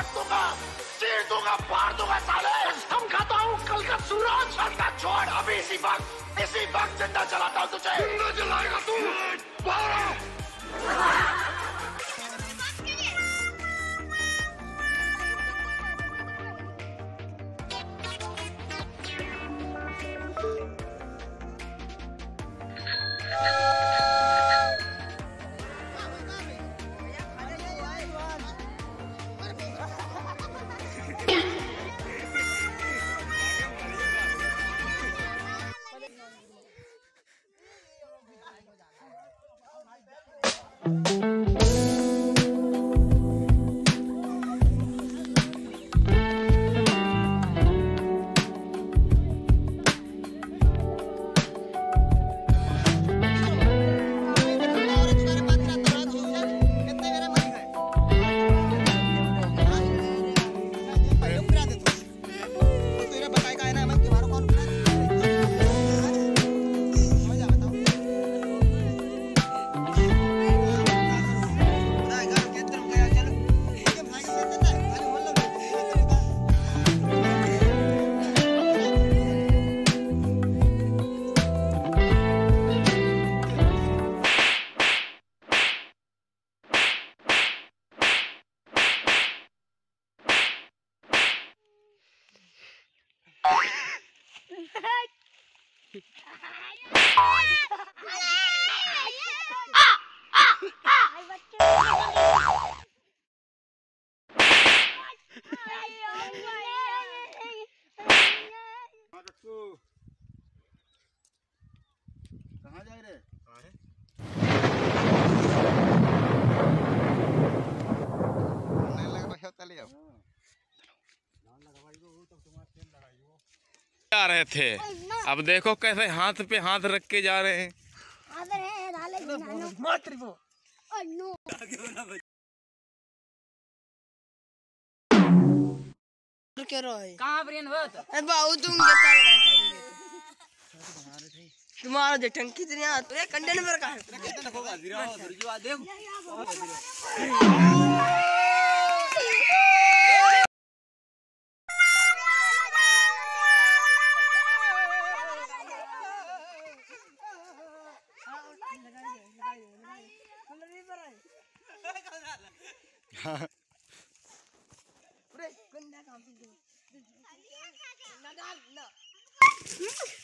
काट दूंगा, चीर दूंगा, फाड़ दूंगा साले। कसम खाता हूँ कल का सूरज अंडा छोड़, अभी इसी वक्त जिंदा जलाता हूँ तुझे। जिंदा जलाएगा तू? कहाँ जा रहे? जा रहे थे, अब देखो कैसे हाथ पे हाथ रख के जा रहे हैं। तुम्हारा जठन कितने तो कंडे नंबर का है। पूरे गंदा काम